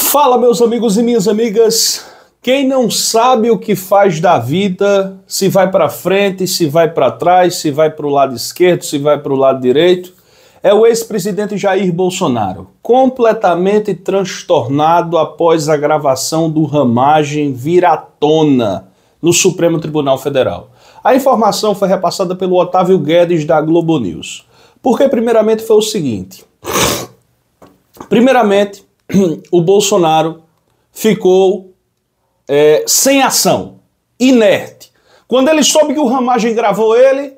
Fala, meus amigos e minhas amigas. Quem não sabe o que faz da vida, se vai para frente, se vai para trás, se vai para o lado esquerdo, se vai para o lado direito, é o ex-presidente Jair Bolsonaro, completamente transtornado após a gravação do Ramagem vir à tona no Supremo Tribunal Federal. A informação foi repassada pelo Otávio Guedes da Globo News. Porque, primeiramente, foi o seguinte. Primeiramente, o Bolsonaro ficou sem ação, inerte. Quando ele soube que o Ramagem gravou ele,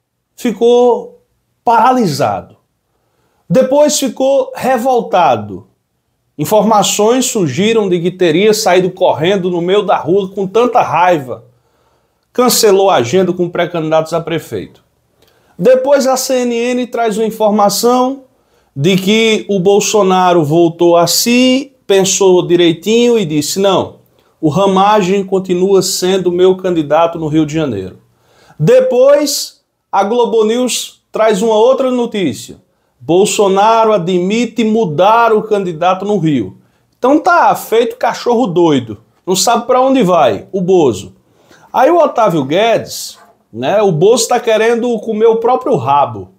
ficou paralisado. Depois ficou revoltado. Informações surgiram de que teria saído correndo no meio da rua com tanta raiva. Cancelou a agenda com pré-candidatos a prefeito. Depois a CNN traz uma informação de que o Bolsonaro voltou a si, pensou direitinho e disse: não, o Ramagem continua sendo meu candidato no Rio de Janeiro. Depois a Globo News traz uma outra notícia. Bolsonaro admite mudar o candidato no Rio. Então tá feito cachorro doido. Não sabe para onde vai, o Bozo. Aí o Otávio Guedes, né, o Bozo está querendo comer o próprio rabo.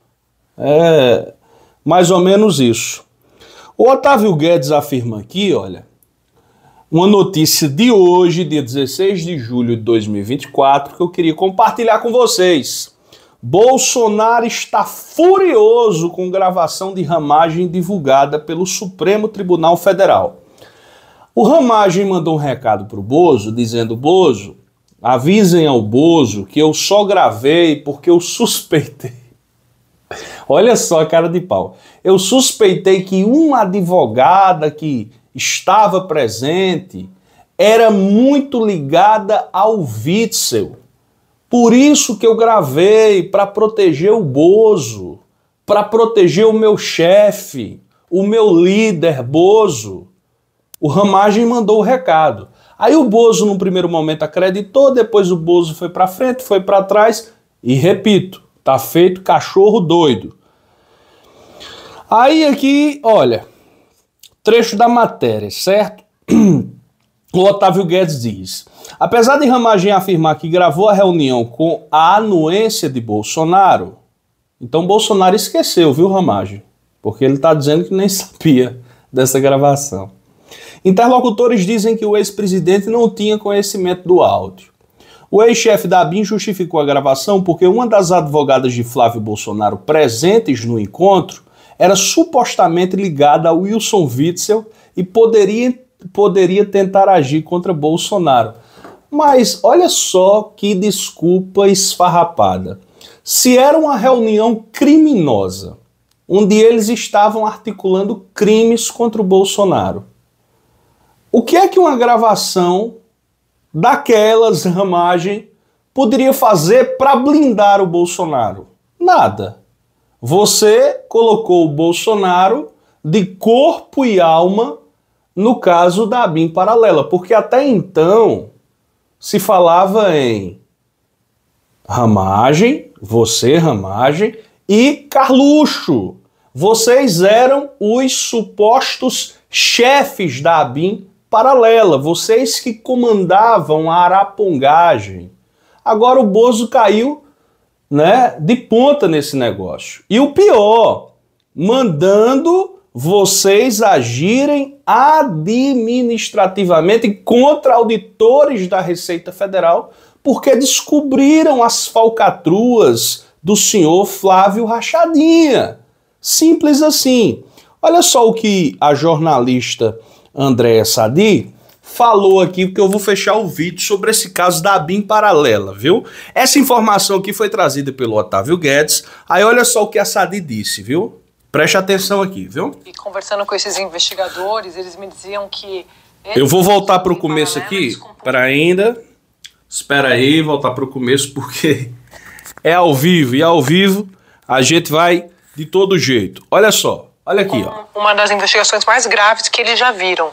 É mais ou menos isso. O Otávio Guedes afirma aqui, olha, uma notícia de hoje, dia 16 de julho de 2024, que eu queria compartilhar com vocês. Bolsonaro está furioso com gravação de Ramagem divulgada pelo Supremo Tribunal Federal. O Ramagem mandou um recado para o Bozo, dizendo: Bozo, avisem ao Bozo que eu só gravei porque eu suspeitei. Olha só a cara de pau. Eu suspeitei que uma advogada que estava presente era muito ligada ao Witzel. Por isso que eu gravei, para proteger o Bozo, para proteger o meu chefe, o meu líder Bozo. O Ramagem mandou o recado. Aí o Bozo, num primeiro momento, acreditou, depois o Bozo foi para frente, foi para trás e, repito, tá feito cachorro doido. Aí aqui, olha, trecho da matéria, certo? O Otávio Guedes diz: apesar de Ramagem afirmar que gravou a reunião com a anuência de Bolsonaro, então Bolsonaro esqueceu, viu, Ramagem? Porque ele está dizendo que nem sabia dessa gravação. Interlocutores dizem que o ex-presidente não tinha conhecimento do áudio. O ex-chefe da ABIN justificou a gravação porque uma das advogadas de Flávio Bolsonaro presentes no encontro era supostamente ligada a Wilson Witzel e poderia tentar agir contra Bolsonaro. Mas olha só que desculpa esfarrapada. Se era uma reunião criminosa, onde eles estavam articulando crimes contra o Bolsonaro, o que é que uma gravação daquelas, Ramagem, poderia fazer para blindar o Bolsonaro? Nada. Você colocou o Bolsonaro de corpo e alma no caso da ABIN paralela, porque até então se falava em Ramagem, você, Ramagem, e Carluxo. Vocês eram os supostos chefes da ABIN paralela, vocês que comandavam a arapongagem. Agora o Bozo caiu, né, de ponta nesse negócio. E o pior, mandando vocês agirem administrativamente contra auditores da Receita Federal, porque descobriram as falcatruas do senhor Flávio Rachadinha. Simples assim. Olha só o que a jornalista Andréa Sadi falou aqui, porque eu vou fechar o vídeo sobre esse caso da ABIN paralela, viu? Essa informação aqui foi trazida pelo Otávio Guedes. Aí olha só o que a Sadi disse, viu? Preste atenção aqui, viu? E conversando com esses investigadores, eles me diziam que... Eu vou voltar para o começo aqui, espera aí, voltar para o começo, porque é ao vivo, e ao vivo a gente vai de todo jeito. Olha só, olha aqui, ó. Uma das investigações mais graves que eles já viram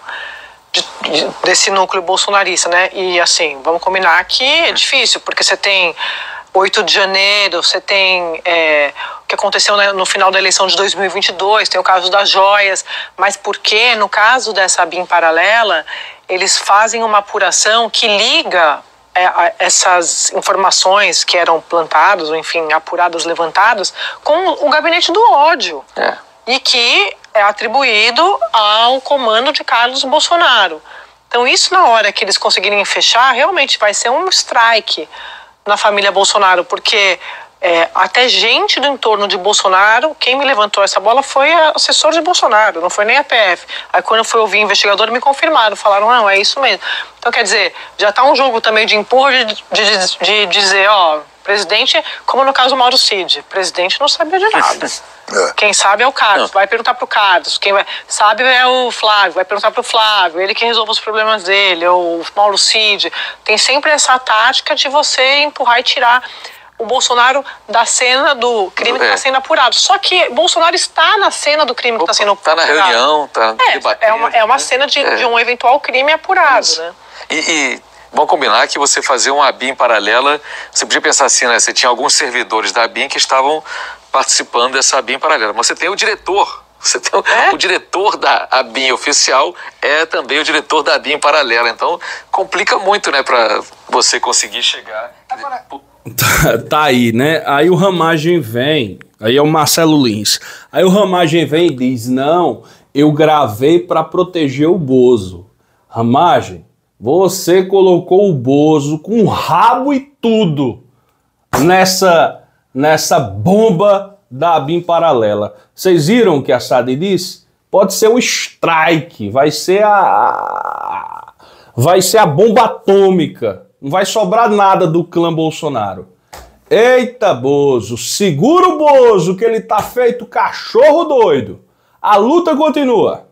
desse núcleo bolsonarista, né? E assim, vamos combinar que é difícil, porque você tem 8 de janeiro, você tem o que aconteceu no final da eleição de 2022, tem o caso das joias, mas porque, no caso dessa BIM paralela, eles fazem uma apuração que liga essas informações que eram plantadas, ou enfim, apuradas, levantadas, com o gabinete do ódio. E que é atribuído ao comando de Carlos Bolsonaro. Então isso, na hora que eles conseguirem fechar, realmente vai ser um strike na família Bolsonaro, porque até gente do entorno de Bolsonaro, quem me levantou essa bola foi assessor de Bolsonaro, não foi nem a PF. Aí quando eu fui ouvir investigador, me confirmaram, falaram, não, é isso mesmo. Então quer dizer, já está um jogo também de empurro de dizer, ó, presidente, como no caso do Mauro Cid, presidente não sabia de nada. Quem sabe é o Carlos, vai perguntar pro Carlos. Quem sabe é o Flávio, vai perguntar pro Flávio, ele que resolve os problemas dele, ou o Mauro Cid. Tem sempre essa tática de você empurrar e tirar o Bolsonaro da cena do crime que está sendo apurado. Só que Bolsonaro está na cena do crime que está sendo apurado. Está na reunião, está debatendo. É uma cena de um eventual crime apurado, né? E vamos combinar que você fazer uma ABIN paralela, você podia pensar assim, né? Você tinha alguns servidores da ABIN que estavam participando dessa ABIN paralela. Mas você tem o diretor. Você tem o diretor da ABIN oficial é também o diretor da ABIN paralela. Então, complica muito, né? Para você conseguir chegar... Agora... Tá aí, né? Aí o Ramagem vem, aí é o Marcelo Lins. Aí o Ramagem vem e diz, não, eu gravei para proteger o Bozo. Ramagem, você colocou o Bozo com rabo e tudo nessa bomba da ABIN paralela. Vocês viram o que a Sadi disse? Pode ser um strike, vai ser a bomba atômica. Não vai sobrar nada do clã Bolsonaro. Eita, Bozo, segura o Bozo que ele tá feito cachorro doido. A luta continua.